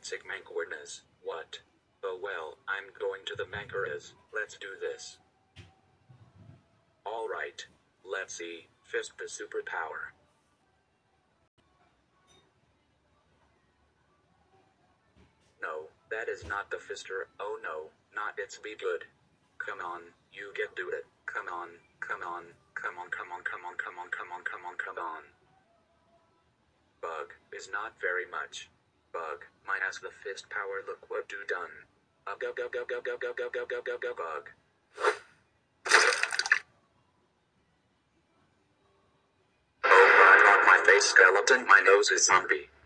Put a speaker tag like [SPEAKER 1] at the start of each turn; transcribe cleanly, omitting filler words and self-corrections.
[SPEAKER 1] Sick Mancuernas, what? Oh well, I'm going to the Mancuernas, let's do this. Alright. Let's see, fist the superpower. No, that is not the fister, oh no, not it's be good. Come on, you get do it, come on, come on, come on, come on, come on, come on, come on, come on, come on. Bug, is not very much. Bug, my ass the fist power look what do done. Go go go go go go go go go go go bug. Oh my god my face skeleton my nose is zombie.